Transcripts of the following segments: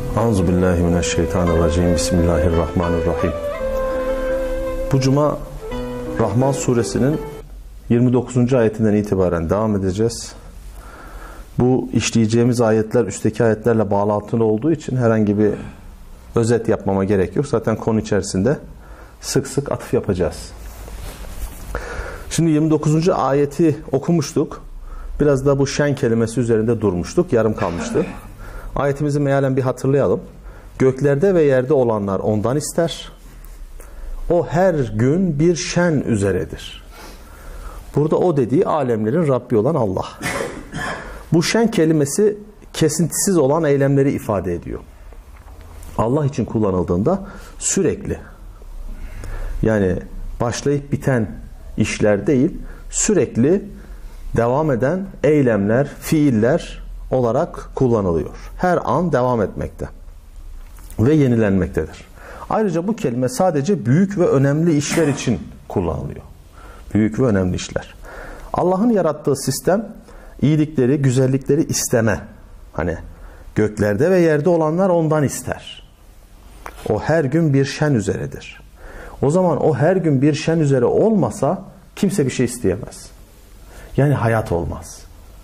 Euzubillahimineşşeytanirracim. Bismillahirrahmanirrahim. Bu cuma Rahman suresinin 29. ayetinden itibaren devam edeceğiz. Bu işleyeceğimiz ayetler üstteki ayetlerle bağlantılı olduğu için herhangi bir özet yapmama gerek yok. Zaten konu içerisinde sık sık atıf yapacağız. Şimdi 29. ayeti okumuştuk. Biraz da bu şen kelimesi üzerinde durmuştuk. Yarım kalmıştı. Ayetimizi mealen bir hatırlayalım. Göklerde ve yerde olanlar ondan ister. O her gün bir şen üzeredir. Burada o dediği alemlerin Rabbi olan Allah. Bu şen kelimesi kesintisiz olan eylemleri ifade ediyor. Allah için kullanıldığında sürekli, yani başlayıp biten işler değil, sürekli devam eden eylemler, fiiller olarak kullanılıyor. Her an devam etmekte ve yenilenmektedir. Ayrıca bu kelime sadece büyük ve önemli işler için kullanılıyor. Büyük ve önemli işler. Allah'ın yarattığı sistem iyilikleri, güzellikleri isteme. Hani göklerde ve yerde olanlar ondan ister. O her gün bir şen üzeredir. O zaman o her gün bir şen üzere olmasa kimse bir şey isteyemez. Yani hayat olmaz.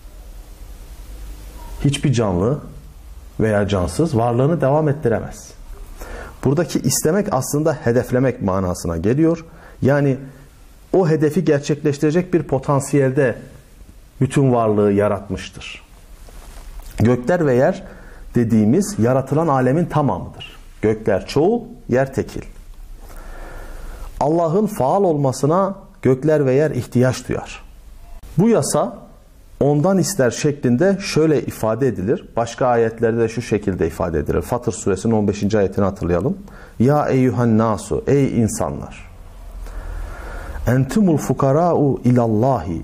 Hiçbir canlı veya cansız varlığını devam ettiremez. Buradaki istemek aslında hedeflemek manasına geliyor. Yani o hedefi gerçekleştirecek bir potansiyelde bütün varlığı yaratmıştır. Gökler ve yer dediğimiz yaratılan alemin tamamıdır. Gökler çoğul, yer tekil. Allah'ın faal olmasına gökler ve yer ihtiyaç duyar. Bu yasa ondan ister şeklinde şöyle ifade edilir. Başka ayetlerde de şu şekilde ifade edilir. Fatır suresinin 15. ayetini hatırlayalım. Ya eyyühen nasu, ey insanlar. Entumul fukara'u ilallahi.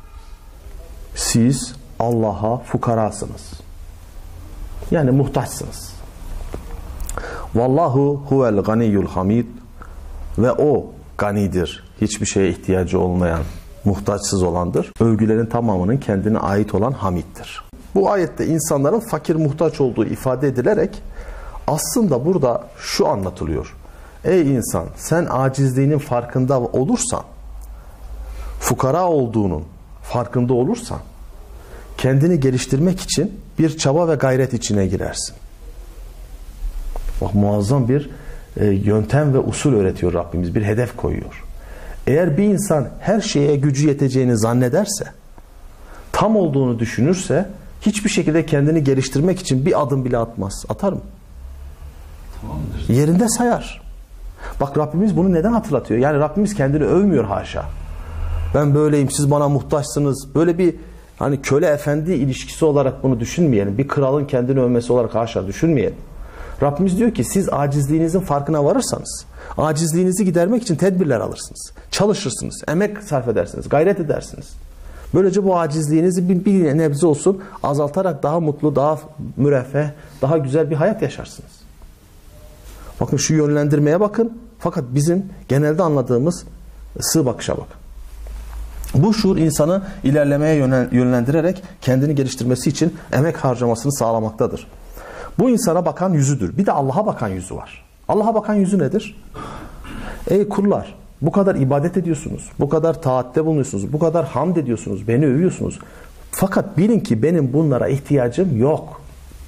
Siz Allah'a fukarasınız. Yani muhtaçsınız. Vallahu huvel ganiyyul hamid. Ve o ganidir. Hiçbir şeye ihtiyacı olmayan, muhtaçsız olandır. Övgülerin tamamının kendine ait olan Hamid'dir. Bu ayette insanların fakir muhtaç olduğu ifade edilerek aslında burada şu anlatılıyor. Ey insan, sen acizliğinin farkında olursan, fukara olduğunun farkında olursan, kendini geliştirmek için bir çaba ve gayret içine girersin. Bak, muazzam bir yöntem ve usul öğretiyor Rabbimiz. Bir hedef koyuyor. Eğer bir insan her şeye gücü yeteceğini zannederse, tam olduğunu düşünürse, hiçbir şekilde kendini geliştirmek için bir adım bile atmaz. Atar mı? Tamamdır. Yerinde sayar. Bak, Rabbimiz bunu neden hatırlatıyor? Yani Rabbimiz kendini övmüyor haşa. Ben böyleyim, siz bana muhtaçsınız. Böyle bir hani köle efendi ilişkisi olarak bunu düşünmeyelim. Bir kralın kendini övmesi olarak haşa düşünmeyelim. Rabbimiz diyor ki siz acizliğinizin farkına varırsanız, acizliğinizi gidermek için tedbirler alırsınız. Çalışırsınız, emek sarf edersiniz, gayret edersiniz. Böylece bu acizliğinizi bir nebze olsun azaltarak daha mutlu, daha müreffeh, daha güzel bir hayat yaşarsınız. Bakın şu yönlendirmeye bakın. Fakat bizim genelde anladığımız sığ bakışa bakın. Bu şuur insanı ilerlemeye yönlendirerek kendini geliştirmesi için emek harcamasını sağlamaktadır. Bu insana bakan yüzüdür. Bir de Allah'a bakan yüzü var. Allah'a bakan yüzü nedir? Ey kullar, bu kadar ibadet ediyorsunuz, bu kadar taatte bulunuyorsunuz, bu kadar hamd ediyorsunuz, beni övüyorsunuz. Fakat bilin ki benim bunlara ihtiyacım yok.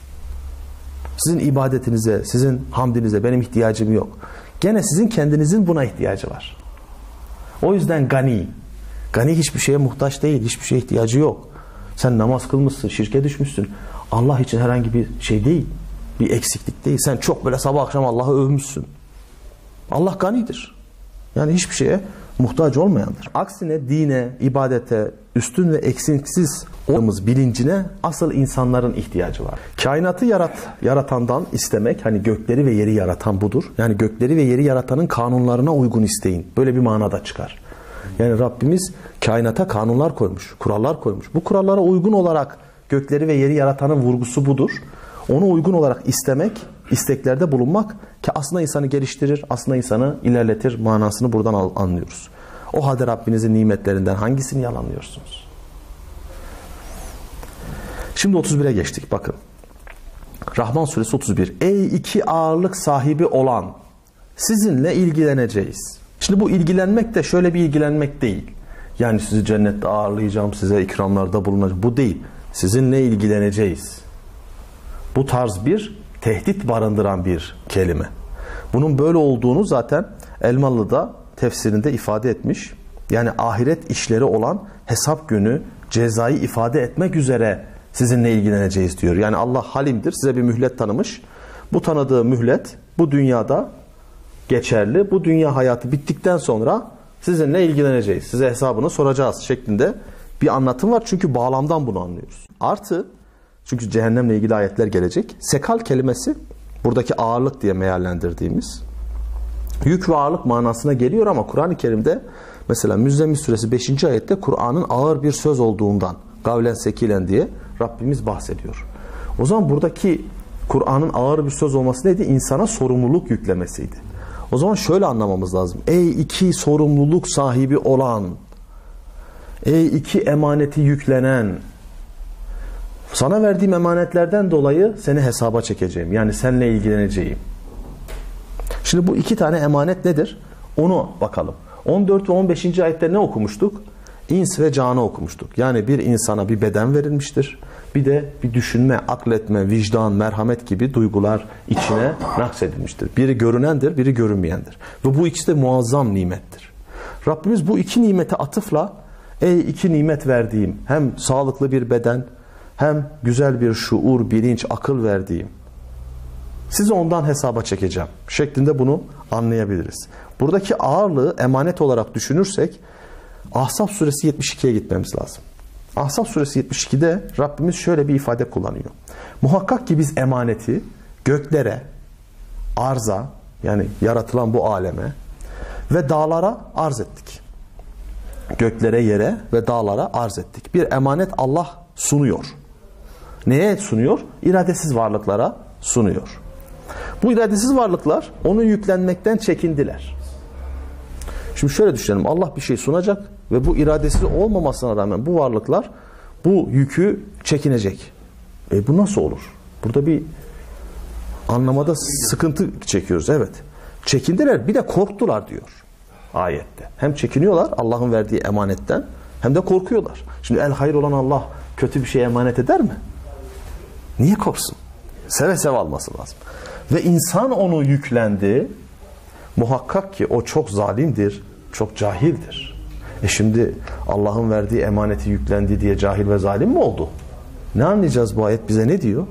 Sizin ibadetinize, sizin hamdinize benim ihtiyacım yok. Gene sizin kendinizin buna ihtiyacı var. O yüzden gani. Gani hiçbir şeye muhtaç değil, hiçbir şeye ihtiyacı yok. Sen namaz kılmışsın, şirke düşmüşsün. Allah için herhangi bir şey değil, bir eksiklik değil. Sen çok böyle sabah akşam Allah'ı övmüşsün. Allah ganidir. Yani hiçbir şeye muhtaç olmayandır. Aksine dine, ibadete, üstün ve eksiksiz olmamız bilincine asıl insanların ihtiyacı var. Kainatı yaratandan istemek, hani gökleri ve yeri yaratan budur. Yani gökleri ve yeri yaratanın kanunlarına uygun isteyin. Böyle bir manada çıkar. Yani Rabbimiz kainata kanunlar koymuş, kurallar koymuş. Bu kurallara uygun olarak gökleri ve yeri yaratanın vurgusu budur. Ona uygun olarak istemek, isteklerde bulunmak ki aslında insanı geliştirir, aslında insanı ilerletir manasını buradan anlıyoruz. O halde Rabbinizin nimetlerinden hangisini yalanlıyorsunuz? Şimdi 31'e geçtik, bakın. Rahman suresi 31. Ey iki ağırlık sahibi olan, sizinle ilgileneceğiz. Şimdi bu ilgilenmek de şöyle bir ilgilenmek değil. Yani sizi cennette ağırlayacağım, size ikramlarda bulunacağım. Bu değil. Sizinle ilgileneceğiz. Bu tarz bir tehdit barındıran bir kelime. Bunun böyle olduğunu zaten Elmalı da tefsirinde ifade etmiş. Yani ahiret işleri olan hesap günü, cezayı ifade etmek üzere sizinle ilgileneceğiz diyor. Yani Allah halimdir, size bir mühlet tanımış. Bu tanıdığı mühlet bu dünyada geçerli. Bu dünya hayatı bittikten sonra sizinle ilgileneceğiz. Size hesabını soracağız şeklinde bir anlatım var. Çünkü bağlamdan bunu anlıyoruz. Artı, çünkü cehennemle ilgili ayetler gelecek. Sekal kelimesi buradaki ağırlık diye meallendirdiğimiz yük ve ağırlık manasına geliyor ama Kur'an-ı Kerim'de mesela Müzzemmil suresi 5. ayette Kur'an'ın ağır bir söz olduğundan, gavlen sekilen diye Rabbimiz bahsediyor. O zaman buradaki Kur'an'ın ağır bir söz olması neydi? İnsana sorumluluk yüklemesiydi. O zaman şöyle anlamamız lazım. Ey iki sorumluluk sahibi olan, ey iki emaneti yüklenen, sana verdiğim emanetlerden dolayı seni hesaba çekeceğim. Yani seninle ilgileneceğim. Şimdi bu iki tane emanet nedir? Onu bakalım. 14 ve 15. ayette ne okumuştuk? İns ve canı okumuştuk. Yani bir insana bir beden verilmiştir. Bir de bir düşünme, akletme, vicdan, merhamet gibi duygular içine naksedilmiştir. Biri görünendir, biri görünmeyendir. Ve bu ikisi de muazzam nimettir. Rabbimiz bu iki nimete atıfla, ey iki nimet verdiğim, hem sağlıklı bir beden, hem güzel bir şuur, bilinç, akıl verdiğim, sizi ondan hesaba çekeceğim şeklinde bunu anlayabiliriz. Buradaki ağırlığı emanet olarak düşünürsek Ahzab suresi 72'ye gitmemiz lazım. Ahzab suresi 72'de Rabbimiz şöyle bir ifade kullanıyor. Muhakkak ki biz emaneti göklere, arza, yani yaratılan bu aleme ve dağlara arz ettik. Göklere, yere ve dağlara arz ettik. Bir emanet Allah sunuyor. Neye sunuyor? İradesiz varlıklara sunuyor. Bu iradesiz varlıklar onu yüklenmekten çekindiler. Şimdi şöyle düşünelim. Allah bir şey sunacak ve bu iradesiz olmamasına rağmen bu varlıklar bu yükü çekinecek. Bu nasıl olur? Burada bir anlamada sıkıntı çekiyoruz. Evet. Çekindiler, bir de korktular diyor ayette. Hem çekiniyorlar Allah'ın verdiği emanetten, hem de korkuyorlar. Şimdi el hayır olan Allah kötü bir şey emanet eder mi? Niye korksun? Seve seve alması lazım. Ve insan onu yüklendi. Muhakkak ki o çok zalimdir, çok cahildir. Şimdi Allah'ın verdiği emaneti yüklendi diye cahil ve zalim mi oldu? Ne anlayacağız, bu ayet bize ne diyor?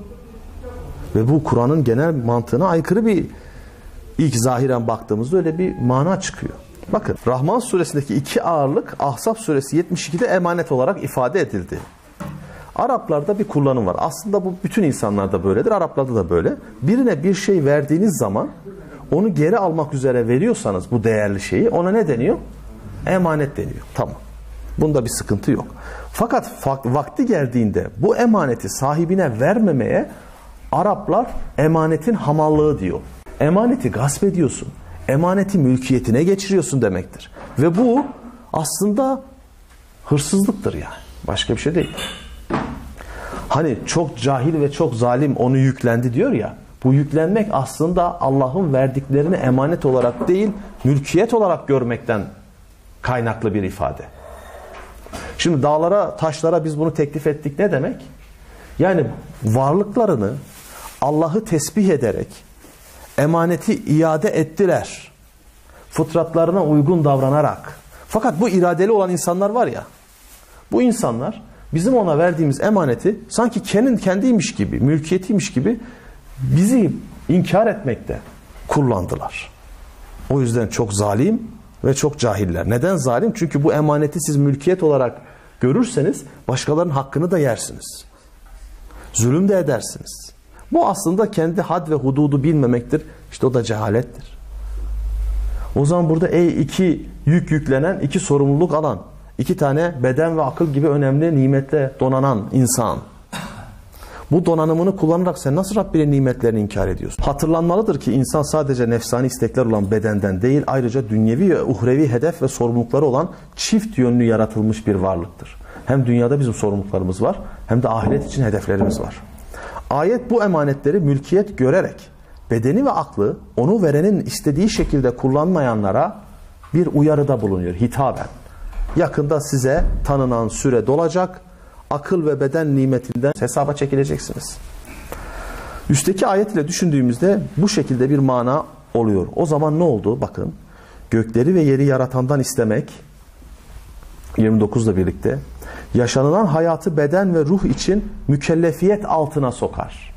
Ve bu Kur'an'ın genel mantığına aykırı bir, ilk zahiren baktığımızda öyle bir mana çıkıyor. Bakın, Rahman suresindeki iki ağırlık Ahzab suresi 72'de emanet olarak ifade edildi. Araplarda bir kullanım var. Aslında bu bütün insanlarda böyledir. Araplarda da böyle. Birine bir şey verdiğiniz zaman onu geri almak üzere veriyorsanız bu değerli şeyi, ona ne deniyor? Emanet deniyor. Tamam. Bunda bir sıkıntı yok. Fakat vakti geldiğinde bu emaneti sahibine vermemeye Araplar emanetin hamallığı diyor. Emaneti gasp ediyorsun. Emaneti mülkiyetine geçiriyorsun demektir. Ve bu aslında hırsızlıktır yani. Başka bir şey değil. Hani çok cahil ve çok zalim onu yüklendi diyor ya. Bu yüklenmek aslında Allah'ın verdiklerini emanet olarak değil, mülkiyet olarak görmekten kaynaklı bir ifade. Şimdi dağlara, taşlara biz bunu teklif ettik ne demek? Yani varlıklarını Allah'ı tesbih ederek emaneti iade ettiler. Fıtratlarına uygun davranarak. Fakat bu iradeli olan insanlar var ya, bu insanlar bizim ona verdiğimiz emaneti sanki kendiymiş gibi, mülkiyetiymiş gibi bizi inkar etmekte kullandılar. O yüzden çok zalim ve çok cahiller. Neden zalim? Çünkü bu emaneti siz mülkiyet olarak görürseniz başkalarının hakkını da yersiniz. Zulüm de edersiniz. Bu aslında kendi had ve hududu bilmemektir. İşte o da cehalettir. O zaman burada iki yük yüklenen, iki sorumluluk alan, iki tane beden ve akıl gibi önemli nimetle donanan insan. Bu donanımını kullanarak sen nasıl Rabbinin nimetlerini inkar ediyorsun? Hatırlanmalıdır ki insan sadece nefsani istekler olan bedenden değil, ayrıca dünyevi ve uhrevi hedef ve sorumlulukları olan çift yönlü yaratılmış bir varlıktır. Hem dünyada bizim sorumluluklarımız var, hem de ahiret için hedeflerimiz var. Ayet bu emanetleri mülkiyet görerek bedeni ve aklı onu verenin istediği şekilde kullanmayanlara bir uyarıda bulunuyor hitaben. Yakında size tanınan süre dolacak, akıl ve beden nimetinden hesaba çekileceksiniz. Üstteki ayet ile düşündüğümüzde bu şekilde bir mana oluyor. O zaman ne oldu? Bakın, gökleri ve yeri yaratandan istemek, 29'la birlikte, yaşanılan hayatı beden ve ruh için mükellefiyet altına sokar.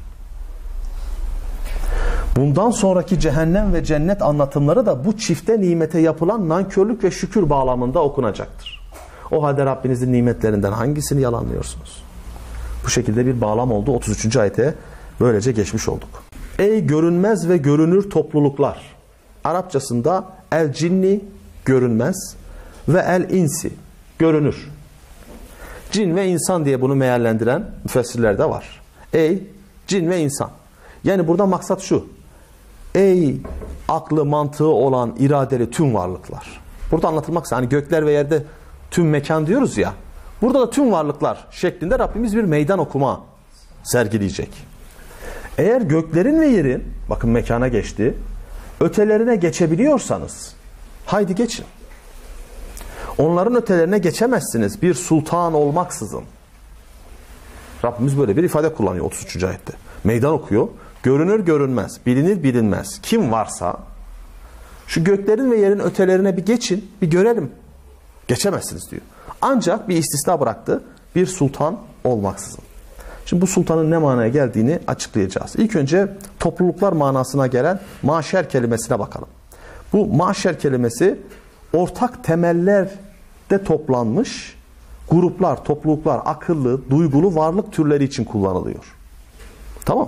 Bundan sonraki cehennem ve cennet anlatımları da bu çifte nimete yapılan nankörlük ve şükür bağlamında okunacaktır. O halde Rabbinizin nimetlerinden hangisini yalanlıyorsunuz? Bu şekilde bir bağlam oldu. 33. ayete böylece geçmiş olduk. Ey görünmez ve görünür topluluklar. Arapçasında el cinni görünmez ve el insi görünür. Cin ve insan diye bunu meallendiren müfessirler de var. Ey cin ve insan. Yani burada maksat şu. Ey aklı mantığı olan iradeli tüm varlıklar. Burada anlatılmaksa hani gökler ve yerde tüm mekan diyoruz ya. Burada da tüm varlıklar şeklinde Rabbimiz bir meydan okuma sergileyecek. Eğer göklerin ve yerin, bakın mekana geçti, ötelerine geçebiliyorsanız haydi geçin. Onların ötelerine geçemezsiniz bir sultan olmaksızın. Rabbimiz böyle bir ifade kullanıyor 33. ayette. Meydan okuyor. Görünür görünmez, bilinir bilinmez. Kim varsa şu göklerin ve yerin ötelerine bir geçin, bir görelim. Geçemezsiniz diyor. Ancak bir istisna bıraktı. Bir sultan olmaksızın. Şimdi bu sultanın ne manaya geldiğini açıklayacağız. İlk önce topluluklar manasına gelen maşer kelimesine bakalım. Bu maşer kelimesi ortak temellerde toplanmış gruplar, topluluklar, akıllı, duygulu varlık türleri için kullanılıyor. Tamam mı?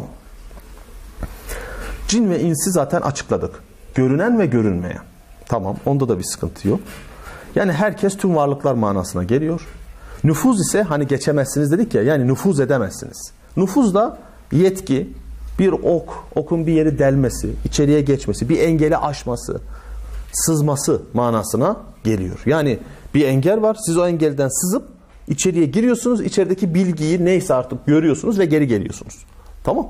Cin ve insi zaten açıkladık. Görünen ve görünmeyen. Tamam, onda da bir sıkıntı yok. Yani herkes tüm varlıklar manasına geliyor. Nüfuz ise hani geçemezsiniz dedik ya, yani nüfuz edemezsiniz. Nüfuz da yetki, bir okun bir yeri delmesi, içeriye geçmesi, bir engeli aşması, sızması manasına geliyor. Yani bir engel var, siz o engelden sızıp içeriye giriyorsunuz, içerideki bilgiyi neyse artık görüyorsunuz ve geri geliyorsunuz. Tamam.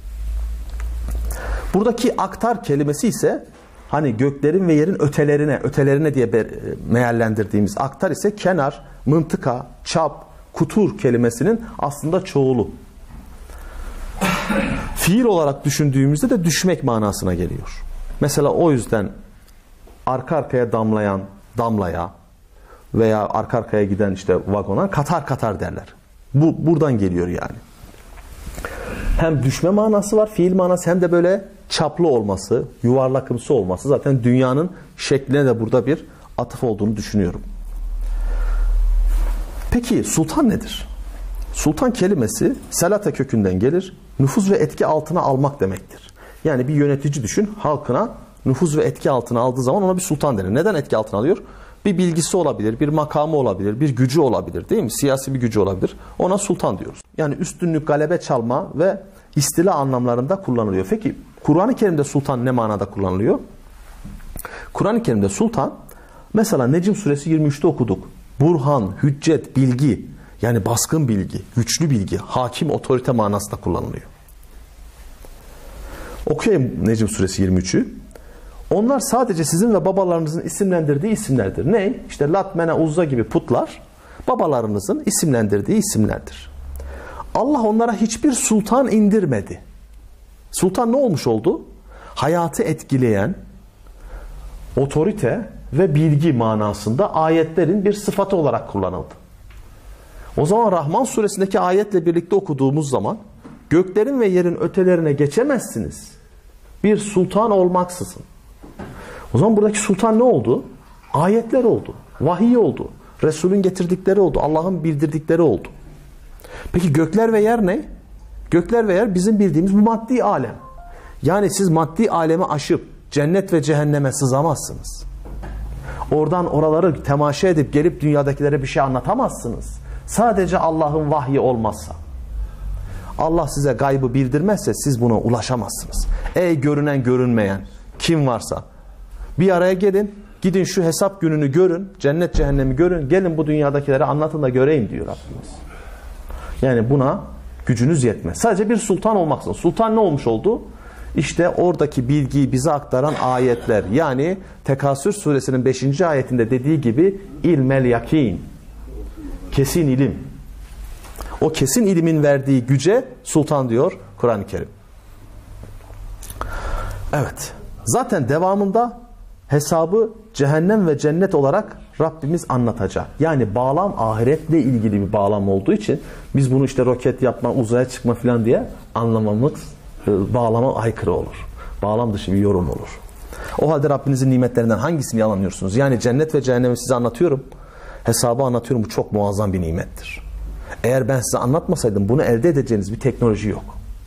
Buradaki aktar kelimesi ise hani göklerin ve yerin ötelerine diye meallendirdiğimiz aktar ise kenar, mıntıka, çap, kutur kelimesinin aslında çoğulu. Fiil olarak düşündüğümüzde de düşmek manasına geliyor. Mesela o yüzden arka arkaya damlayan damlaya veya arka arkaya giden işte vagona katar katar derler. Bu buradan geliyor yani. Hem düşme manası var, fiil manası, hem de böyle çaplı olması, yuvarlakımsı olması, zaten dünyanın şekline de burada bir atıf olduğunu düşünüyorum. Peki sultan nedir? Sultan kelimesi selate kökünden gelir. Nüfuz ve etki altına almak demektir. Yani bir yönetici düşün, halkına nüfuz ve etki altına aldığı zaman ona bir sultan denir. Neden etki altına alıyor? Bir bilgisi olabilir, bir makamı olabilir, bir gücü olabilir, değil mi? Siyasi bir gücü olabilir. Ona sultan diyoruz. Yani üstünlük, galebe çalma ve istila anlamlarında kullanılıyor. Peki Kur'an-ı Kerim'de sultan ne manada kullanılıyor? Kur'an-ı Kerim'de sultan, mesela Necm suresi 23'te okuduk. Burhan, hüccet, bilgi, yani baskın bilgi, güçlü bilgi, hakim, otorite manasında kullanılıyor. Okuyayım Necm suresi 23'ü. Onlar sadece sizin ve babalarınızın isimlendirdiği isimlerdir. Ne? İşte Lat, Mene, Uzza gibi putlar babalarınızın isimlendirdiği isimlerdir. Allah onlara hiçbir sultan indirmedi. Sultan ne olmuş oldu? Hayatı etkileyen otorite ve bilgi manasında ayetlerin bir sıfatı olarak kullanıldı. O zaman Rahman suresindeki ayetle birlikte okuduğumuz zaman göklerin ve yerin ötelerine geçemezsiniz bir sultan olmaksızın. O zaman buradaki sultan ne oldu? Ayetler oldu, vahiy oldu, Resul'ün getirdikleri oldu, Allah'ın bildirdikleri oldu. Peki gökler ve yer ne? Gökler ve yer bizim bildiğimiz bu maddi alem. Yani siz maddi alemi aşıp cennet ve cehenneme sızamazsınız. Oradan oraları temaşa edip gelip dünyadakilere bir şey anlatamazsınız. Sadece Allah'ın vahyi olmazsa. Allah size gaybı bildirmezse siz buna ulaşamazsınız. Ey görünen görünmeyen kim varsa bir araya gelin, gidin şu hesap gününü görün, cennet cehennemi görün, gelin bu dünyadakilere anlatın da göreyim diyor Rabbimiz. Yani buna gücünüz yetmez. Sadece bir sultan olmaksın. Sultan ne olmuş oldu? İşte oradaki bilgiyi bize aktaran ayetler. Yani Tekasür suresinin 5. ayetinde dediği gibi ilmel yakin. Kesin ilim. O kesin ilimin verdiği güce sultan diyor Kur'an-ı Kerim. Evet. Zaten devamında hesabı cehennem ve cennet olarak Rabbimiz anlatacak. Yani bağlam ahiretle ilgili bir bağlam olduğu için biz bunu işte roket yapma, uzaya çıkma falan diye anlamamız bağlama aykırı olur. Bağlam dışı bir yorum olur. O halde Rabbinizin nimetlerinden hangisini yalanlıyorsunuz? Yani cennet ve cehennemi size anlatıyorum. Hesabı anlatıyorum. Bu çok muazzam bir nimettir. Eğer ben size anlatmasaydım bunu elde edeceğiniz bir teknoloji yok.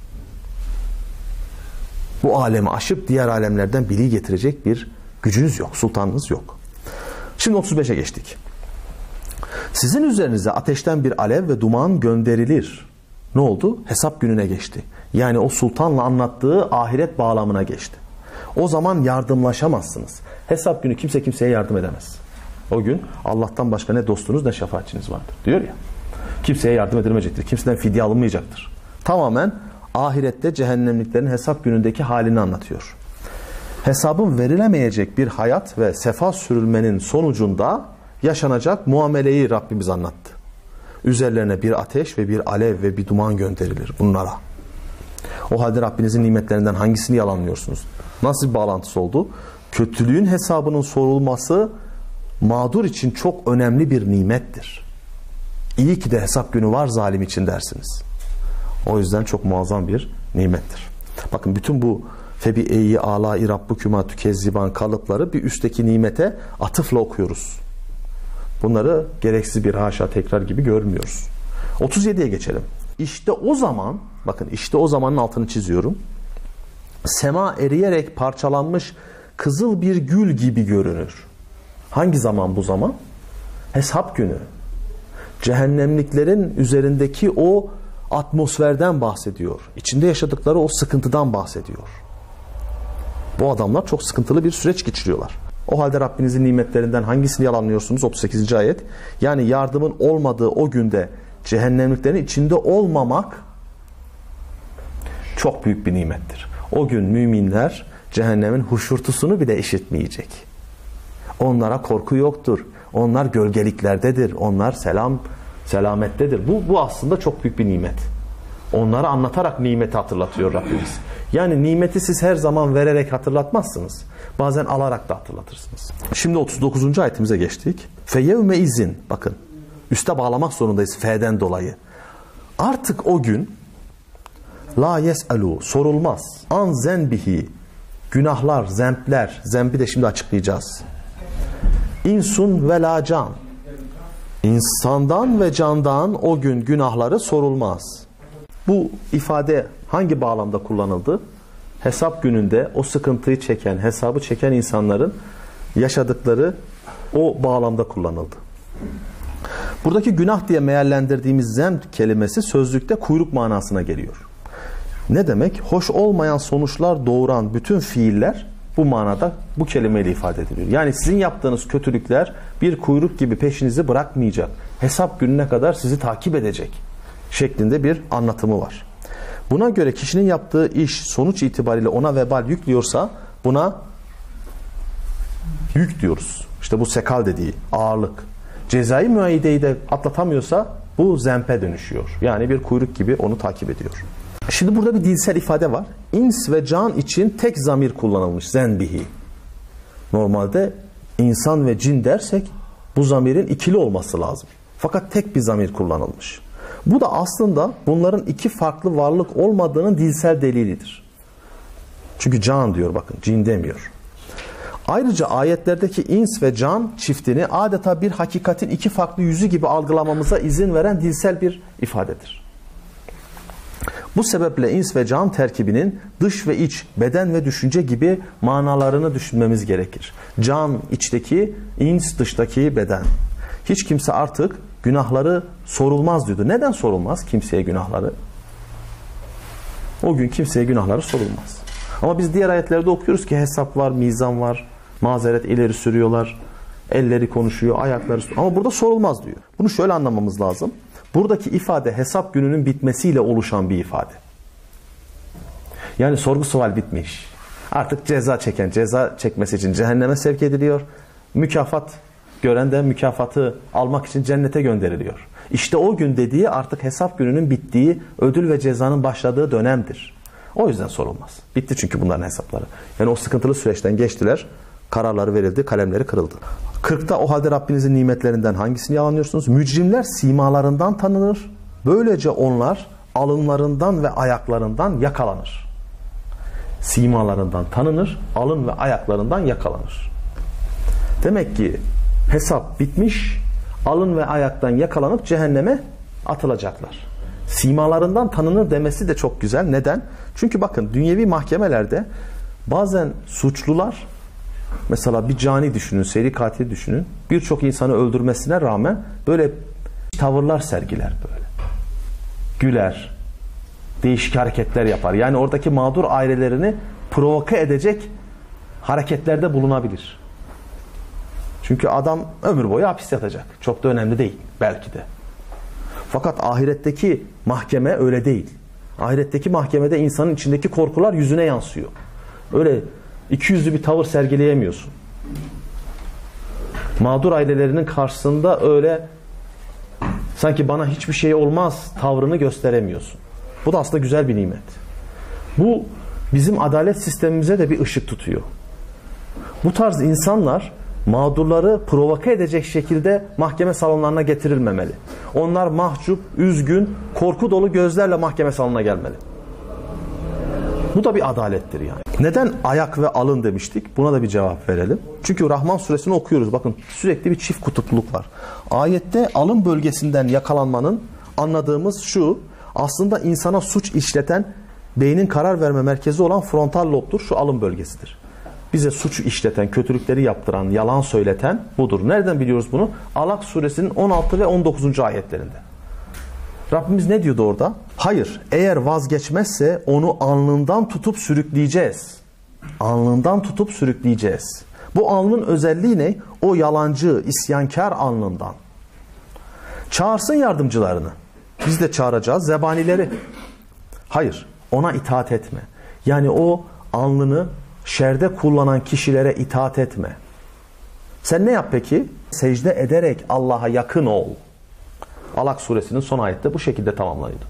Bu alemi aşıp diğer alemlerden bilgi getirecek bir gücünüz yok. Sultanınız yok. Şimdi 35'e geçtik. Sizin üzerinize ateşten bir alev ve duman gönderilir. Ne oldu? Hesap gününe geçti. Yani o sultanla anlattığı ahiret bağlamına geçti. O zaman yardımlaşamazsınız. Hesap günü kimse kimseye yardım edemez. O gün Allah'tan başka ne dostunuz ne şefaatçiniz vardır. Diyor ya. Kimseye yardım edilmeyecektir. Kimseden fidye alınmayacaktır. Tamamen ahirette cehennemliklerin hesap günündeki halini anlatıyor. Hesabın verilemeyecek bir hayat ve sefa sürülmenin sonucunda yaşanacak muameleyi Rabbimiz anlattı. Üzerlerine bir ateş ve bir alev ve bir duman gönderilir bunlara. O halde Rabbinizin nimetlerinden hangisini yalanlıyorsunuz? Nasıl bir bağlantısı oldu? Kötülüğün hesabının sorulması mağdur için çok önemli bir nimettir. İyi ki de hesap günü var zalim için dersiniz. O yüzden çok muazzam bir nimettir. Bakın bütün bu febi-i ala-i rabbukuma tükezziban kalıpları bir üstteki nimete atıfla okuyoruz. Bunları gereksiz bir haşa tekrar gibi görmüyoruz. 37'ye geçelim. İşte o zaman, bakın işte o zamanın altını çiziyorum. Sema eriyerek parçalanmış kızıl bir gül gibi görünür. Hangi zaman bu zaman? Hesap günü. Cehennemliklerin üzerindeki o atmosferden bahsediyor. İçinde yaşadıkları o sıkıntıdan bahsediyor. Bu adamlar çok sıkıntılı bir süreç geçiriyorlar. O halde Rabbinizin nimetlerinden hangisini yalanlıyorsunuz? 38. ayet. Yani yardımın olmadığı o günde cehennemliklerin içinde olmamak çok büyük bir nimettir. O gün müminler cehennemin huşurtusunu bile işitmeyecek. Onlara korku yoktur. Onlar gölgeliklerdedir. Onlar selamettedir. Bu aslında çok büyük bir nimet. Onlara anlatarak nimeti hatırlatıyor Rabbimiz. Yani nimeti siz her zaman vererek hatırlatmazsınız. Bazen alarak da hatırlatırsınız. Şimdi 39. ayetimize geçtik. Feyevme izin. Bakın. Üste bağlamak zorundayız fe'den dolayı. Artık o gün la yes'elu sorulmaz. An zenbihi günahlar, zempler. Zembi de şimdi açıklayacağız. İnsun ve la can. İnsandan ve candan o gün günahları sorulmaz. Bu ifade hangi bağlamda kullanıldı? Hesap gününde o sıkıntıyı çeken, hesabı çeken insanların yaşadıkları o bağlamda kullanıldı. Buradaki günah diye meallendirdiğimiz zemb kelimesi sözlükte kuyruk manasına geliyor. Ne demek? Hoş olmayan sonuçlar doğuran bütün fiiller bu manada bu kelimeyle ifade ediliyor. Yani sizin yaptığınız kötülükler bir kuyruk gibi peşinizi bırakmayacak. Hesap gününe kadar sizi takip edecek şeklinde bir anlatımı var. Buna göre kişinin yaptığı iş sonuç itibariyle ona vebal yüklüyorsa buna yük diyoruz. İşte bu sekal dediği ağırlık. Cezai müeyyideyi de atlatamıyorsa bu zempe dönüşüyor. Yani bir kuyruk gibi onu takip ediyor. Şimdi burada bir dilsel ifade var. İns ve can için tek zamir kullanılmış. Zenbihi. Normalde insan ve cin dersek bu zamirin ikili olması lazım. Fakat tek bir zamir kullanılmış. Bu da aslında bunların iki farklı varlık olmadığının dilsel delilidir. Çünkü can diyor bakın, cin demiyor. Ayrıca ayetlerdeki ins ve can çiftini adeta bir hakikatin iki farklı yüzü gibi algılamamıza izin veren dilsel bir ifadedir. Bu sebeple ins ve can terkibinin dış ve iç, beden ve düşünce gibi manalarını düşünmemiz gerekir. Can içteki, ins dıştaki beden. Hiç kimse artık günahları sorulmaz diyordu. Neden sorulmaz kimseye günahları? O gün kimseye günahları sorulmaz. Ama biz diğer ayetlerde okuyoruz ki hesap var, mizan var, mazeret ileri sürüyorlar, elleri konuşuyor, ayakları... Ama burada sorulmaz diyor. Bunu şöyle anlamamız lazım. Buradaki ifade hesap gününün bitmesiyle oluşan bir ifade. Yani sorgu sual bitmiş. Artık ceza çekmesi için cehenneme sevk ediliyor. Mükafat gören de mükafatı almak için cennete gönderiliyor. İşte o gün dediği artık hesap gününün bittiği, ödül ve cezanın başladığı dönemdir. O yüzden sorulmaz. Bitti çünkü bunların hesapları. Yani o sıkıntılı süreçten geçtiler. Kararları verildi, kalemleri kırıldı. 40'ta o halde Rabbinizin nimetlerinden hangisini yalanlıyorsunuz? Mücrimler simalarından tanınır. Böylece onlar alınlarından ve ayaklarından yakalanır. Simalarından tanınır, alın ve ayaklarından yakalanır. Demek ki hesap bitmiş, alın ve ayaktan yakalanıp cehenneme atılacaklar. Simalarından tanınır demesi de çok güzel. Neden? Çünkü bakın dünyevi mahkemelerde bazen suçlular, mesela bir cani düşünün, seri katil düşünün, birçok insanı öldürmesine rağmen böyle tavırlar sergiler böyle. Güler, değişik hareketler yapar. Yani oradaki mağdur ailelerini provoke edecek hareketlerde bulunabilir. Çünkü adam ömür boyu hapis yatacak. Çok da önemli değil belki de. Fakat ahiretteki mahkeme öyle değil. Ahiretteki mahkemede insanın içindeki korkular yüzüne yansıyor. Öyle ikiyüzlü bir tavır sergileyemiyorsun. Mağdur ailelerinin karşısında öyle sanki bana hiçbir şey olmaz tavrını gösteremiyorsun. Bu da aslında güzel bir nimet. Bu bizim adalet sistemimize de bir ışık tutuyor. Bu tarz insanlar mağdurları provoke edecek şekilde mahkeme salonlarına getirilmemeli. Onlar mahcup, üzgün, korku dolu gözlerle mahkeme salonuna gelmeli. Bu da bir adalettir yani. Neden ayak ve alın demiştik? Buna da bir cevap verelim. Çünkü Rahman suresini okuyoruz. Bakın sürekli bir çift kutupluluk var. Ayette alın bölgesinden yakalanmanın anladığımız şu: aslında insana suç işleten beynin karar verme merkezi olan frontal lobdur. Şu alın bölgesidir. Bize suçu işleten, kötülükleri yaptıran, yalan söyleten budur. Nereden biliyoruz bunu? Alak suresinin 16 ve 19. ayetlerinde. Rabbimiz ne diyordu orada? Hayır, eğer vazgeçmezse onu alnından tutup sürükleyeceğiz. Alnından tutup sürükleyeceğiz. Bu alnın özelliği ne? O yalancı, isyankar alnından. Çağırsın yardımcılarını. Biz de çağıracağız zebanileri. Hayır, ona itaat etme. Yani o alnını şerde kullanan kişilere itaat etme. Sen ne yap peki? Secde ederek Allah'a yakın ol. Alak suresinin son ayette bu şekilde tamamlanıyordu.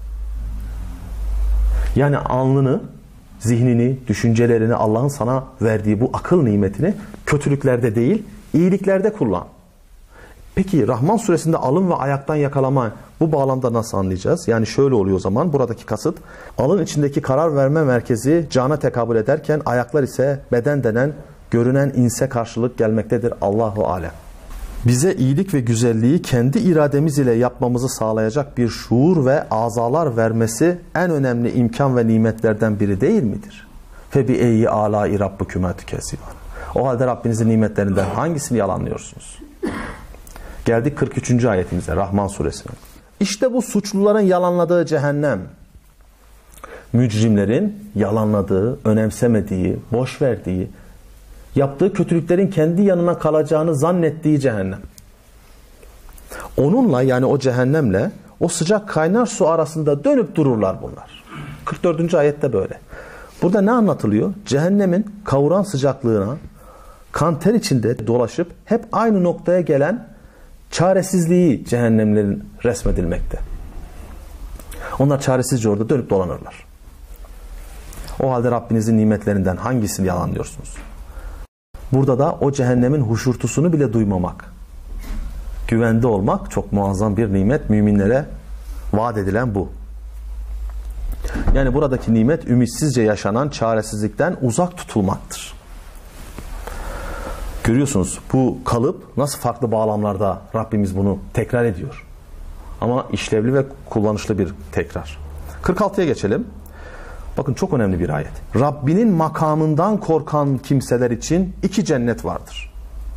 Yani alnını, zihnini, düşüncelerini, Allah'ın sana verdiği bu akıl nimetini kötülüklerde değil, iyiliklerde kullan. Peki Rahman suresinde alın ve ayaktan yakalama, bu bağlamda nasıl anlayacağız? Yani şöyle oluyor o zaman, buradaki kasıt, alın içindeki karar verme merkezi cana tekabül ederken ayaklar ise beden denen görünen inse karşılık gelmektedir. Allahu alem. Bize iyilik ve güzelliği kendi irademiz ile yapmamızı sağlayacak bir şuur ve azalar vermesi en önemli imkan ve nimetlerden biri değil midir? فَبِاَيِّ آلَاءِ رَبِّكُمَا تُكَذِّبَانَ. O halde Rabbinizin nimetlerinden hangisini yalanlıyorsunuz? Geldik 43. ayetimize, Rahman suresine. İşte bu suçluların yalanladığı cehennem, mücrimlerin yalanladığı, önemsemediği, boş verdiği, yaptığı kötülüklerin kendi yanına kalacağını zannettiği cehennem. Onunla, yani o cehennemle o sıcak kaynar su arasında dönüp dururlar bunlar. 44. ayette böyle. Burada ne anlatılıyor? Cehennemin kavuran sıcaklığına, kan ter içinde dolaşıp hep aynı noktaya gelen çaresizliği cehennemlerin resmedilmekte. Onlar çaresizce orada dönüp dolanırlar. O halde Rabbinizin nimetlerinden hangisini yalanlıyorsunuz? Burada da o cehennemin huşurtusunu bile duymamak, güvende olmak çok muazzam bir nimet. Müminlere vaat edilen bu. Yani buradaki nimet ümitsizce yaşanan çaresizlikten uzak tutulmaktır. Görüyorsunuz bu kalıp nasıl farklı bağlamlarda Rabbimiz bunu tekrar ediyor. Ama işlevli ve kullanışlı bir tekrar. 46'ya geçelim. Bakın çok önemli bir ayet. Rabbinin makamından korkan kimseler için 2 cennet vardır.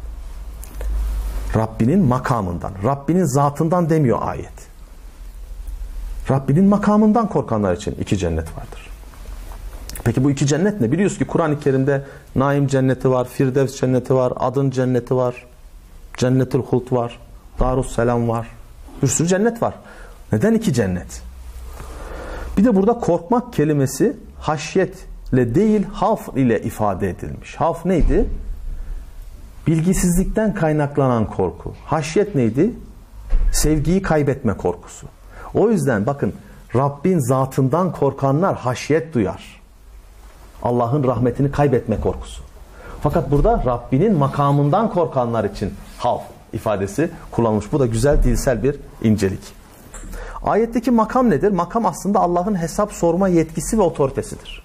Rabbinin makamından, Rabbinin zatından demiyor ayet. Rabbinin makamından korkanlar için 2 cennet vardır. Peki bu 2 cennet ne? Biliyoruz ki Kur'an-ı Kerim'de Naim cenneti var, Firdevs cenneti var, Adın cenneti var, Cennetül Hult var, Darusselam var. Bir sürü cennet var. Neden iki cennet? Bir de burada korkmak kelimesi haşyetle değil havf ile ifade edilmiş. Havf neydi? Bilgisizlikten kaynaklanan korku. Haşyet neydi? Sevgiyi kaybetme korkusu. O yüzden bakın, Rabbin zatından korkanlar haşyet duyar. Allah'ın rahmetini kaybetme korkusu. Fakat burada Rabbinin makamından korkanlar için havf ifadesi kullanılmış. Bu da güzel dilsel bir incelik. Ayetteki makam nedir? Makam aslında Allah'ın hesap sorma yetkisi ve otoritesidir.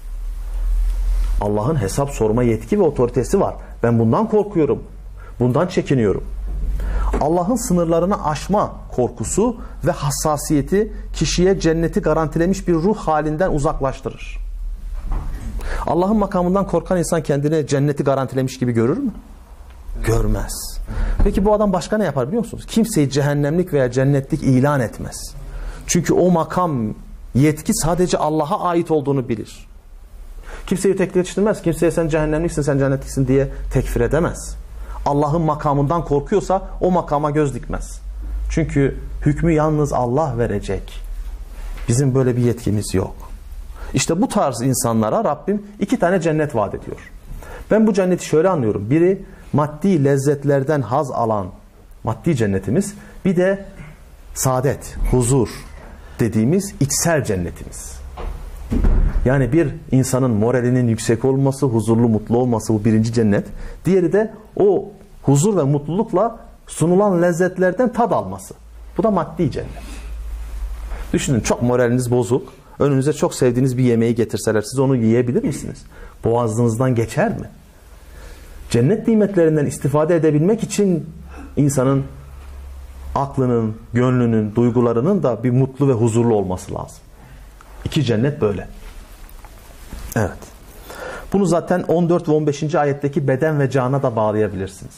Allah'ın hesap sorma yetki ve otoritesi var. Ben bundan korkuyorum. Bundan çekiniyorum. Allah'ın sınırlarını aşma korkusu ve hassasiyeti kişiye cenneti garantilemiş bir ruh halinden uzaklaştırır. Allah'ın makamından korkan insan kendine cenneti garantilemiş gibi görür mü? Görmez. Peki bu adam başka ne yapar biliyor musunuz? Kimseyi cehennemlik veya cennetlik ilan etmez. Çünkü o makam, yetki sadece Allah'a ait olduğunu bilir. Kimseyi tekfirleştirmez. Kimseye sen cehennemliksin, sen cennetliksin diye tekfir edemez. Allah'ın makamından korkuyorsa o makama göz dikmez. Çünkü hükmü yalnız Allah verecek. Bizim böyle bir yetkimiz yok. İşte bu tarz insanlara Rabbim 2 tane cennet vaat ediyor. Ben bu cenneti şöyle anlıyorum. Biri maddi lezzetlerden haz alan maddi cennetimiz. Bir de saadet, huzur dediğimiz içsel cennetimiz. Yani bir insanın moralinin yüksek olması, huzurlu, mutlu olması bu birinci cennet. Diğeri de o huzur ve mutlulukla sunulan lezzetlerden tad alması. Bu da maddi cennet. Düşünün, çok moraliniz bozuk. Önünüze çok sevdiğiniz bir yemeği getirseler siz onu yiyebilir misiniz? Boğazınızdan geçer mi? Cennet nimetlerinden istifade edebilmek için insanın aklının, gönlünün, duygularının da bir mutlu ve huzurlu olması lazım. 2 cennet böyle. Evet. Bunu zaten 14 ve 15. ayetteki beden ve cana da bağlayabilirsiniz.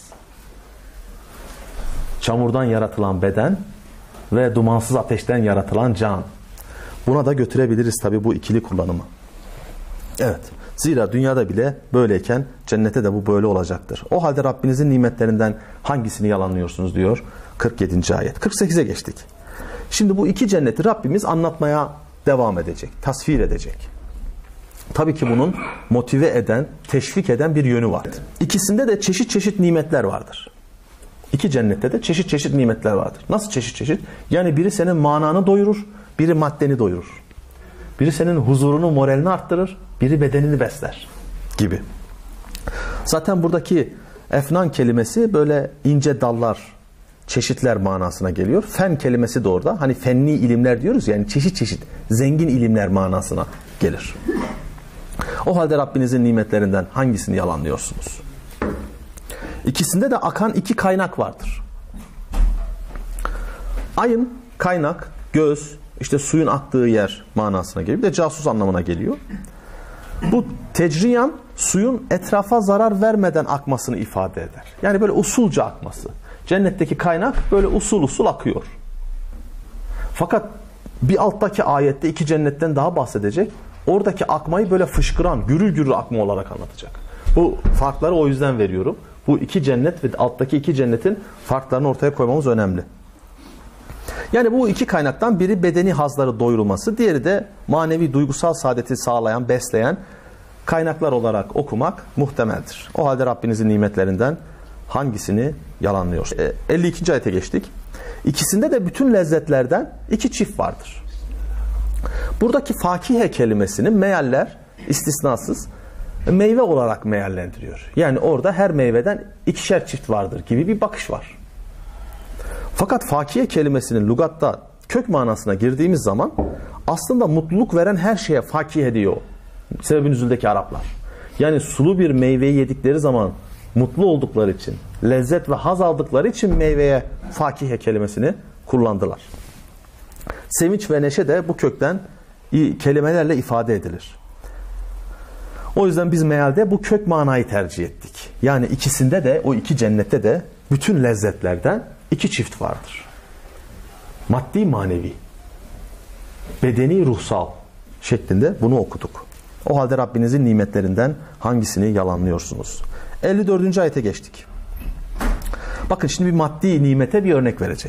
Çamurdan yaratılan beden ve dumansız ateşten yaratılan can. Buna da götürebiliriz tabii bu ikili kullanımı. Evet. Zira dünyada bile böyleyken cennete de bu böyle olacaktır. O halde Rabbinizin nimetlerinden hangisini yalanlıyorsunuz diyor 47. ayet. 48'e geçtik. Şimdi bu 2 cenneti Rabbimiz anlatmaya devam edecek, tasvir edecek. Tabii ki bunun motive eden, teşvik eden bir yönü var. İkisinde de çeşit çeşit nimetler vardır. 2 cennette de çeşit çeşit nimetler vardır. Nasıl çeşit çeşit? Yani biri senin mananı doyurur, biri maddeni doyurur. Biri senin huzurunu, moralini arttırır, biri bedenini besler gibi. Zaten buradaki efnan kelimesi böyle ince dallar, çeşitler manasına geliyor. Fen kelimesi de orada. Hani fenni ilimler diyoruz, yani çeşit çeşit zengin ilimler manasına gelir. O halde Rabbinizin nimetlerinden hangisini yalanlıyorsunuz? İkisinde de akan 2 kaynak vardır. Ayın kaynak, göz, işte suyun aktığı yer manasına geliyor. Bir de casus anlamına geliyor. Bu tecriyan suyun etrafa zarar vermeden akmasını ifade eder. Yani böyle usulca akması. Cennetteki kaynak böyle usul usul akıyor. Fakat bir alttaki ayette 2 cennetten daha bahsedecek. Oradaki akmayı böyle fışkıran, gürül gürül akma olarak anlatacak. Bu farkları o yüzden veriyorum. Bu 2 cennet ve alttaki 2 cennetin farklarını ortaya koymamız önemli. Yani bu 2 kaynaktan biri bedeni hazları doyurulması, diğeri de manevi duygusal saadeti sağlayan, besleyen kaynaklar olarak okumak muhtemeldir. O halde Rabbinizin nimetlerinden hangisini yalanlıyorsunuz? 52. ayete geçtik. İkisinde de bütün lezzetlerden 2 çift vardır. Buradaki fakihe kelimesini mealler istisnasız meyve olarak meallendiriyor. Yani orada her meyveden 2'şer çift vardır gibi bir bakış var. Fakat fakihe kelimesinin lügatta kök manasına girdiğimiz zaman aslında mutluluk veren her şeye fakihe diyor. Sebeb-i nüzuldeki Araplar. Yani sulu bir meyveyi yedikleri zaman mutlu oldukları için, lezzet ve haz aldıkları için meyveye fakihe kelimesini kullandılar. Sevinç ve neşe de bu kökten kelimelerle ifade edilir. O yüzden biz mealde bu kök manayı tercih ettik. Yani ikisinde de, o 2 cennette de bütün lezzetlerden 2 çift vardır. Maddi manevi, bedeni ruhsal şeklinde bunu okuduk. O halde Rabbinizin nimetlerinden hangisini yalanlıyorsunuz? 54. ayete geçtik. Bakın şimdi bir maddi nimete bir örnek verecek.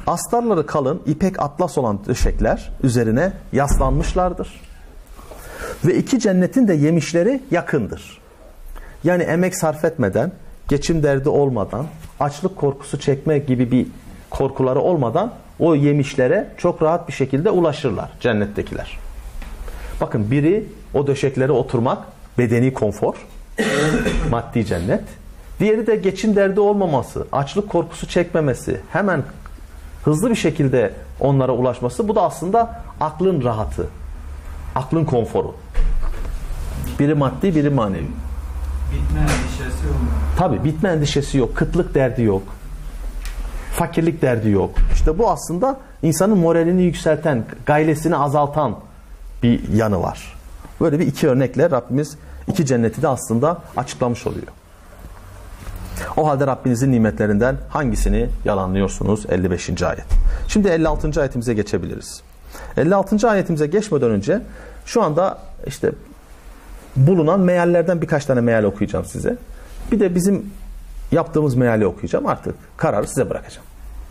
Astarları kalın, ipek atlas olan döşekler üzerine yaslanmışlardır. Ve iki cennetin de yemişleri yakındır. Yani emek sarf etmeden, geçim derdi olmadan, açlık korkusu çekme gibi bir korkuları olmadan o yemişlere çok rahat bir şekilde ulaşırlar cennettekiler. Bakın, biri o döşeklere oturmak, bedeni konfor, maddi cennet. Diğeri de geçim derdi olmaması, açlık korkusu çekmemesi, hemen hızlı bir şekilde onlara ulaşması. Bu da aslında aklın rahatı, aklın konforu. Biri maddi, biri manevi. Bitme endişesi yok. Tabii, bitme endişesi yok, kıtlık derdi yok, fakirlik derdi yok. İşte bu aslında insanın moralini yükselten, gailesini azaltan bir yanı var. Böyle bir iki örnekle Rabbimiz iki cenneti de aslında açıklamış oluyor. O halde Rabbinizin nimetlerinden hangisini yalanlıyorsunuz? 55. ayet. Şimdi 56. ayetimize geçebiliriz. 56. ayetimize geçmeden önce şu anda işte bulunan meallerden birkaç tane meal okuyacağım size. Bir de bizim yaptığımız meali okuyacağım. Artık kararı size bırakacağım.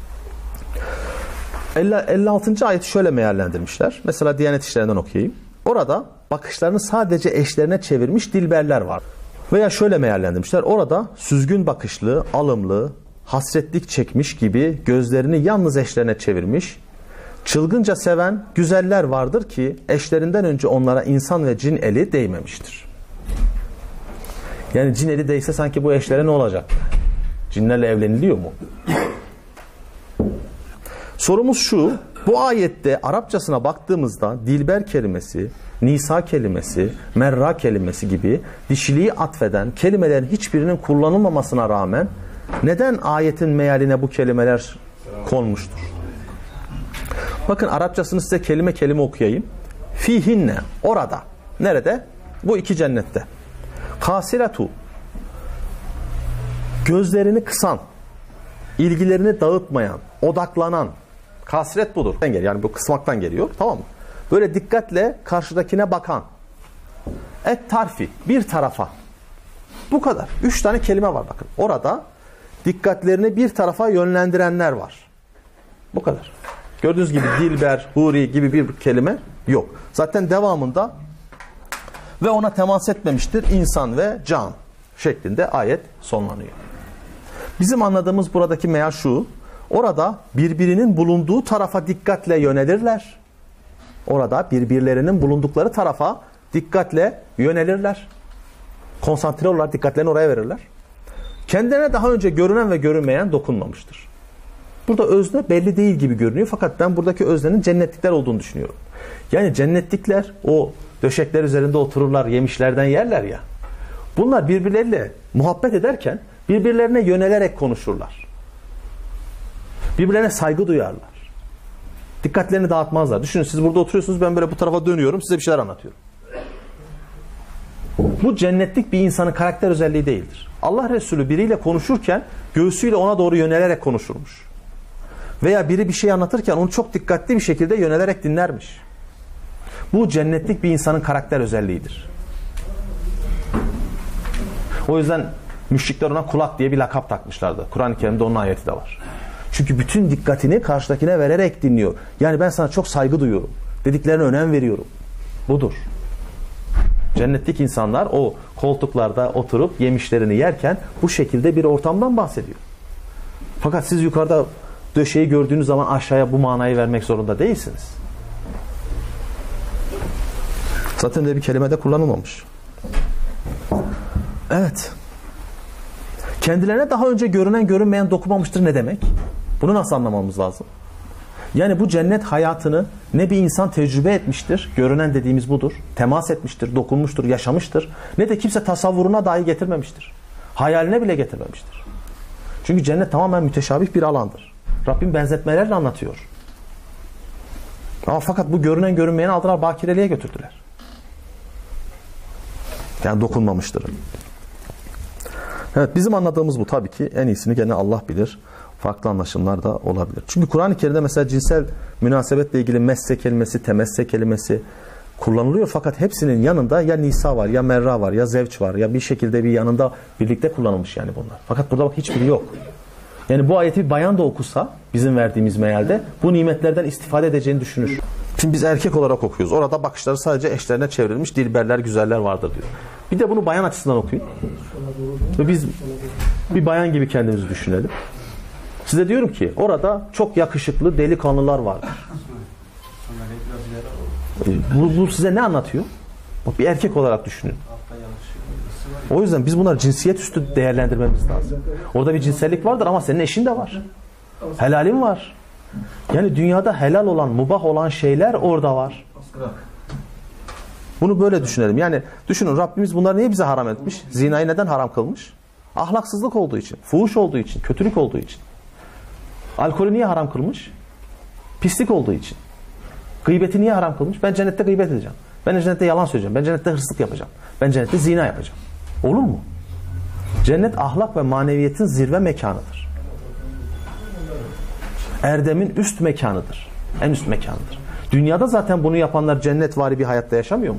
56. ayeti şöyle meallendirmişler. Mesela Diyanet İşleri'nden okuyayım. Orada bakışlarını sadece eşlerine çevirmiş dilberler var. Veya şöyle meallendirmişler. Orada süzgün bakışlı, alımlı, hasretlik çekmiş gibi gözlerini yalnız eşlerine çevirmiş, çılgınca seven güzeller vardır ki eşlerinden önce onlara insan ve cin eli değmemiştir. Yani cin eli değse sanki bu eşlere ne olacak? Cinlerle evleniliyor mu? Sorumuz şu, bu ayette Arapçasına baktığımızda dilber kelimesi, nisa kelimesi, merra kelimesi gibi dişiliği atfeden kelimelerin hiçbirinin kullanılmamasına rağmen neden ayetin mealine bu kelimeler konmuştur? Bakın, Arapçasını size kelime kelime okuyayım. Fihinne, orada. Nerede? Bu iki cennette. Kasiratu, gözlerini kısan, ilgilerini dağıtmayan, odaklanan. Kasiret budur. Yani bu kısmaktan geliyor. Tamam mı? Böyle dikkatle karşıdakine bakan. Et tarfi, bir tarafa. Bu kadar. 3 tane kelime var bakın. Orada dikkatlerini bir tarafa yönlendirenler var. Bu kadar. Gördüğünüz gibi dilber, huri gibi bir kelime yok. Zaten devamında ve ona temas etmemiştir insan ve can şeklinde ayet sonlanıyor. Bizim anladığımız buradaki meal şu. Orada birbirinin bulunduğu tarafa dikkatle yönelirler. Orada birbirlerinin bulundukları tarafa dikkatle yönelirler. Konsantre olurlar, dikkatlerini oraya verirler. Kendilerine daha önce görünen ve görünmeyen dokunmamıştır. Burada özne belli değil gibi görünüyor, fakat ben buradaki öznenin cennetlikler olduğunu düşünüyorum. Yani cennetlikler o döşekler üzerinde otururlar, yemişlerden yerler ya. Bunlar birbirleriyle muhabbet ederken birbirlerine yönelerek konuşurlar. Birbirlerine saygı duyarlar. Dikkatlerini dağıtmazlar. Düşünün, siz burada oturuyorsunuz, ben böyle bu tarafa dönüyorum, size bir şeyler anlatıyorum. Bu cennetlik bir insanın karakter özelliği değildir. Allah Resulü biriyle konuşurken göğsüyle ona doğru yönelerek konuşurmuş. Veya biri bir şey anlatırken onu çok dikkatli bir şekilde yönelerek dinlermiş. Bu cennetlik bir insanın karakter özelliğidir. O yüzden müşrikler ona kulak diye bir lakap takmışlardı. Kur'an-ı Kerim'de onun ayeti de var. Çünkü bütün dikkatini karşıdakine vererek dinliyor. Yani ben sana çok saygı duyuyorum. Dediklerine önem veriyorum. Budur. Cennetlik insanlar o koltuklarda oturup yemişlerini yerken bu şekilde bir ortamdan bahsediyor. Fakat siz yukarıda döşeği gördüğünüz zaman aşağıya bu manayı vermek zorunda değilsiniz. Zaten de bir kelimede kullanılmamış. Evet. Kendilerine daha önce görünen görünmeyen dokunmamıştır ne demek? Bunu nasıl anlamamız lazım? Yani bu cennet hayatını ne bir insan tecrübe etmiştir, görünen dediğimiz budur, temas etmiştir, dokunmuştur, yaşamıştır, ne de kimse tasavvuruna dahi getirmemiştir. Hayaline bile getirmemiştir. Çünkü cennet tamamen müteşabih bir alandır. Rabbim benzetmelerle anlatıyor. Ama fakat bu görünen görünmeyeni aldılar, bakireliğe götürdüler. Yani dokunmamıştır. Evet, bizim anladığımız bu. Tabii ki en iyisini gene Allah bilir. Farklı anlaşımlar da olabilir. Çünkü Kur'an-ı Kerim'de mesela cinsel münasebetle ilgili messe kelimesi, temesse kelimesi kullanılıyor. Fakat hepsinin yanında ya nisa var, ya merra var, ya zevç var, ya bir şekilde bir yanında birlikte kullanılmış yani bunlar. Fakat burada bak hiçbiri yok. Yani bu ayeti bir bayan da okusa bizim verdiğimiz mealde bu nimetlerden istifade edeceğini düşünür. Şimdi biz erkek olarak okuyoruz. Orada bakışları sadece eşlerine çevrilmiş dilberler, güzeller vardır diyor. Bir de bunu bayan açısından okuyun. Ve biz bir bayan gibi kendimizi düşünelim. Size diyorum ki orada çok yakışıklı delikanlılar vardır. Bu size ne anlatıyor? Bak, bir erkek olarak düşünün. O yüzden biz bunları cinsiyet üstü değerlendirmemiz lazım. Orada bir cinsellik vardır ama senin eşin de var. Helalin var. Yani dünyada helal olan, mubah olan şeyler orada var. Bunu böyle düşünelim. Yani düşünün, Rabbimiz bunları niye bize haram etmiş? Zinayı neden haram kılmış? Ahlaksızlık olduğu için, fuhuş olduğu için, kötülük olduğu için. Alkolü niye haram kılmış? Pislik olduğu için. Gıybeti niye haram kılmış? Ben cennette gıybet edeceğim. Ben cennette yalan söyleyeceğim. Ben cennette hırsızlık yapacağım. Ben cennette zina yapacağım. Olur mu? Cennet ahlak ve maneviyetin zirve mekanıdır. Erdemin üst mekanıdır. En üst mekanıdır. Dünyada zaten bunu yapanlar cennetvari bir hayatta yaşamıyor mu?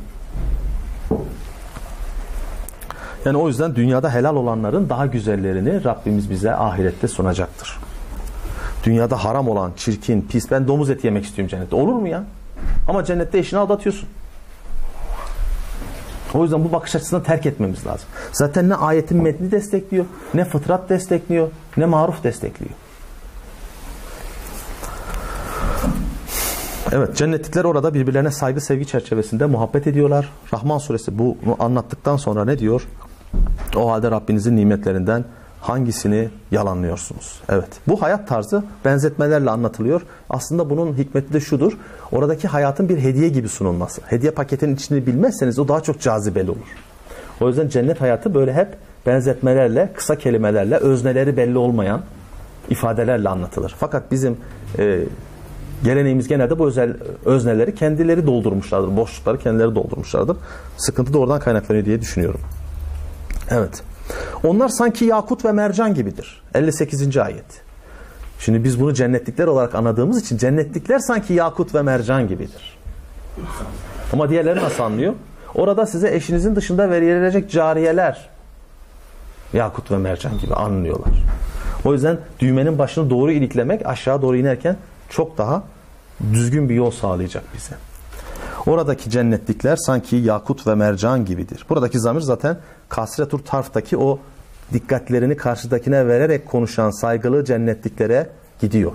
Yani o yüzden dünyada helal olanların daha güzellerini Rabbimiz bize ahirette sunacaktır. Dünyada haram olan, çirkin, pis, ben domuz eti yemek istiyorum cennette. Olur mu ya? Ama cennette eşini aldatıyorsun. O yüzden bu bakış açısını terk etmemiz lazım. Zaten ne ayetin metni destekliyor, ne fıtrat destekliyor, ne maruf destekliyor. Evet, cennetlikler orada birbirlerine saygı sevgi çerçevesinde muhabbet ediyorlar. Rahman suresi bunu anlattıktan sonra ne diyor? O halde Rabbinizin nimetlerinden hangisini yalanlıyorsunuz? Evet, bu hayat tarzı benzetmelerle anlatılıyor. Aslında bunun hikmeti de şudur. Oradaki hayatın bir hediye gibi sunulması. Hediye paketinin içini bilmezseniz o daha çok cazibeli olur. O yüzden cennet hayatı böyle hep benzetmelerle, kısa kelimelerle, özneleri belli olmayan ifadelerle anlatılır. Fakat bizim geleneğimiz genelde bu özneleri kendileri doldurmuşlardır. Boşlukları kendileri doldurmuşlardır. Sıkıntı da oradan kaynaklanıyor diye düşünüyorum. Evet. Onlar sanki yakut ve mercan gibidir. 58. ayet. Şimdi biz bunu cennetlikler olarak anladığımız için cennetlikler sanki yakut ve mercan gibidir. Ama diğerleri nasıl anlıyor? Orada size eşinizin dışında verilecek cariyeler yakut ve mercan gibi anlıyorlar. O yüzden düğmenin başını doğru iliklemek aşağı doğru inerken çok daha düzgün bir yol sağlayacak bize. Oradaki cennetlikler sanki yakut ve mercan gibidir. Buradaki zamir zaten kasretur tarftaki o dikkatlerini karşıdakine vererek konuşan saygılı cennetliklere gidiyor.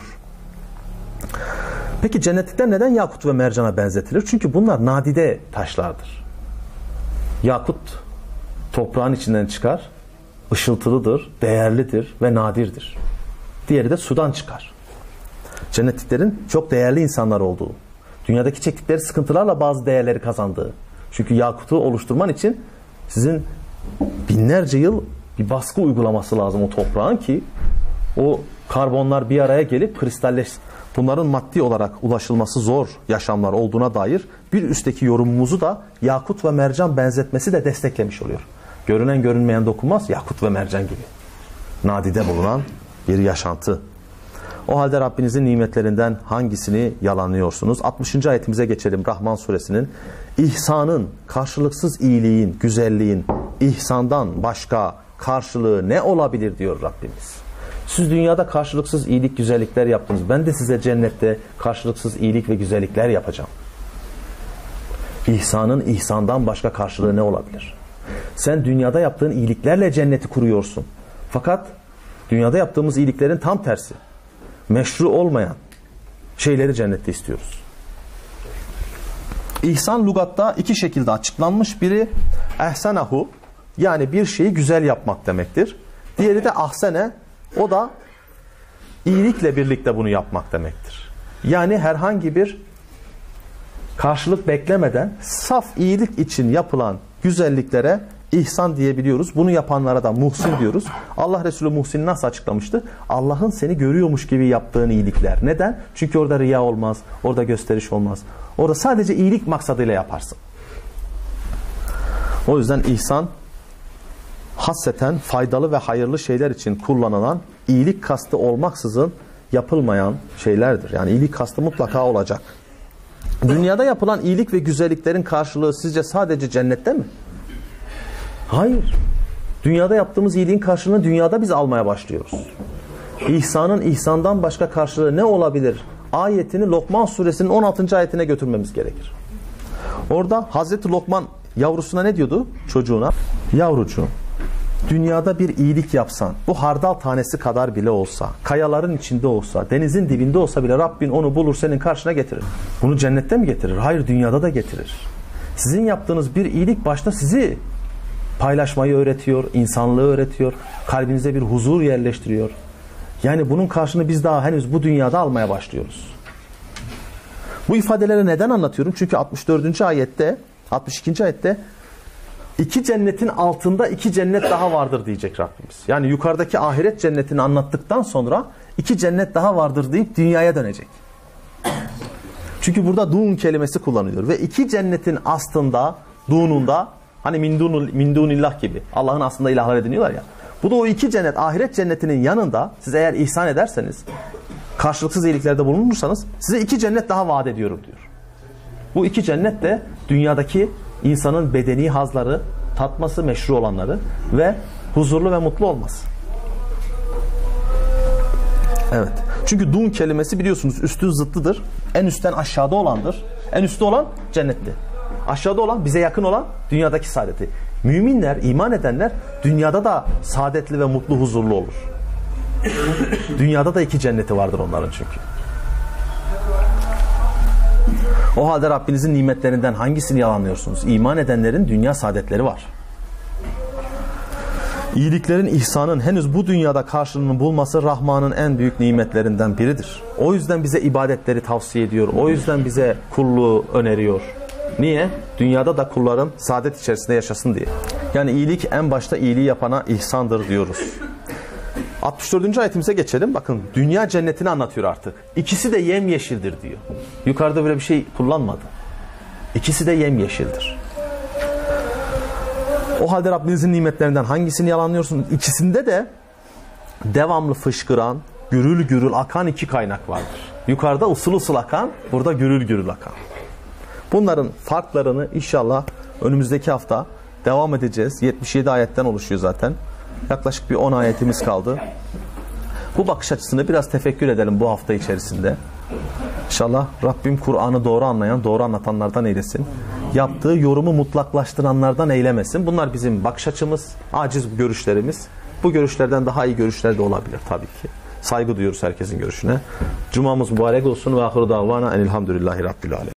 Peki cennetlikler neden yakut ve mercana benzetilir? Çünkü bunlar nadide taşlardır. Yakut toprağın içinden çıkar, ışıltılıdır, değerlidir ve nadirdir. Diğeri de sudan çıkar. Cennetliklerin çok değerli insanlar olduğu, dünyadaki çektikleri sıkıntılarla bazı değerleri kazandığı. Çünkü yakutu oluşturman için sizin binlerce yıl bir baskı uygulaması lazım o toprağın ki o karbonlar bir araya gelip kristalleşsin. Bunların maddi olarak ulaşılması zor yaşamlar olduğuna dair bir üstteki yorumumuzu da yakut ve mercan benzetmesi de desteklemiş oluyor. Görünen görünmeyen dokunmaz, yakut ve mercan gibi. Nadide bulunan bir yaşantı. O halde Rabbinizin nimetlerinden hangisini yalanlıyorsunuz? 60. ayetimize geçelim Rahman suresinin. İhsanın, karşılıksız iyiliğin, güzelliğin, ihsandan başka karşılığı ne olabilir diyor Rabbimiz. Siz dünyada karşılıksız iyilik, güzellikler yaptınız. Ben de size cennette karşılıksız iyilik ve güzellikler yapacağım. İhsanın ihsandan başka karşılığı ne olabilir? Sen dünyada yaptığın iyiliklerle cenneti kuruyorsun. Fakat dünyada yaptığımız iyiliklerin tam tersi. Meşru olmayan şeyleri cennette istiyoruz. İhsan lügatta iki şekilde açıklanmış. Biri ehsenahu, yani bir şeyi güzel yapmak demektir. Diğeri de ahsene, o da iyilikle birlikte bunu yapmak demektir. Yani herhangi bir karşılık beklemeden saf iyilik için yapılan güzelliklere İhsan diyebiliyoruz. Bunu yapanlara da muhsin diyoruz. Allah Resulü muhsini nasıl açıklamıştı? Allah'ın seni görüyormuş gibi yaptığın iyilikler. Neden? Çünkü orada riya olmaz. Orada gösteriş olmaz. Orada sadece iyilik maksadıyla yaparsın. O yüzden ihsan hasseten faydalı ve hayırlı şeyler için kullanılan, iyilik kastı olmaksızın yapılmayan şeylerdir. Yani iyilik kastı mutlaka olacak. Dünyada yapılan iyilik ve güzelliklerin karşılığı sizce sadece cennette mi? Hayır. Dünyada yaptığımız iyiliğin karşılığını dünyada biz almaya başlıyoruz. İhsanın ihsandan başka karşılığı ne olabilir? Ayetini Lokman suresinin 16. ayetine götürmemiz gerekir. Orada Hazreti Lokman yavrusuna ne diyordu? Çocuğuna. Yavrucuğum, dünyada bir iyilik yapsan, bu hardal tanesi kadar bile olsa, kayaların içinde olsa, denizin dibinde olsa bile Rabbin onu bulur senin karşına getirir. Bunu cennette mi getirir? Hayır, dünyada da getirir. Sizin yaptığınız bir iyilik başta sizi paylaşmayı öğretiyor, insanlığı öğretiyor, kalbinize bir huzur yerleştiriyor. Yani bunun karşını biz daha henüz bu dünyada almaya başlıyoruz. Bu ifadeleri neden anlatıyorum? Çünkü 64. ayette, 62. ayette iki cennetin altında iki cennet daha vardır diyecek Rabbimiz. Yani yukarıdaki ahiret cennetini anlattıktan sonra iki cennet daha vardır deyip dünyaya dönecek. Çünkü burada dun kelimesi kullanılıyor. Ve iki cennetin aslında, dununda, hani min dunillah gibi Allah'ın aslında ilahlar ediniyorlar ya. Bu da o iki cennet, ahiret cennetinin yanında siz eğer ihsan ederseniz, karşılıksız iyiliklerde bulunursanız size iki cennet daha vaat ediyorum diyor. Bu iki cennet de dünyadaki insanın bedeni hazları tatması meşru olanları ve huzurlu ve mutlu olması. Evet. Çünkü dun kelimesi biliyorsunuz üstün zıttıdır. En üstten aşağıda olandır. En üstte olan cennetti. Aşağıda olan, bize yakın olan dünyadaki saadeti. Müminler, iman edenler dünyada da saadetli ve mutlu, huzurlu olur. Dünyada da iki cenneti vardır onların çünkü. O halde Rabbinizin nimetlerinden hangisini yalanlıyorsunuz? İman edenlerin dünya saadetleri var. İyiliklerin, ihsanın henüz bu dünyada karşılığını bulması Rahman'ın en büyük nimetlerinden biridir. O yüzden bize ibadetleri tavsiye ediyor. O yüzden bize kulluğu öneriyor. Niye? Dünyada da kulların saadet içerisinde yaşasın diye. Yani iyilik en başta iyiliği yapana ihsandır diyoruz. 64. ayetimize geçelim. Bakın dünya cennetini anlatıyor artık. İkisi de yemyeşildir diyor. Yukarıda böyle bir şey kullanmadı. İkisi de yemyeşildir. O halde Rabbinizin nimetlerinden hangisini yalanlıyorsunuz? İkisinde de devamlı fışkıran, gürül gürül akan iki kaynak vardır. Yukarıda usul usul akan, burada gürül gürül akan. Bunların farklarını inşallah önümüzdeki hafta devam edeceğiz. 77 ayetten oluşuyor zaten. Yaklaşık bir 10 ayetimiz kaldı. Bu bakış açısını biraz tefekkür edelim bu hafta içerisinde. İnşallah Rabbim Kur'an'ı doğru anlayan, doğru anlatanlardan eylesin. Yaptığı yorumu mutlaklaştıranlardan eylemesin. Bunlar bizim bakış açımız, aciz görüşlerimiz. Bu görüşlerden daha iyi görüşler de olabilir tabii ki. Saygı duyuyoruz herkesin görüşüne. Cumamız mübarek olsun ve ahiru davana enilhamdülillahi rabbil alemin.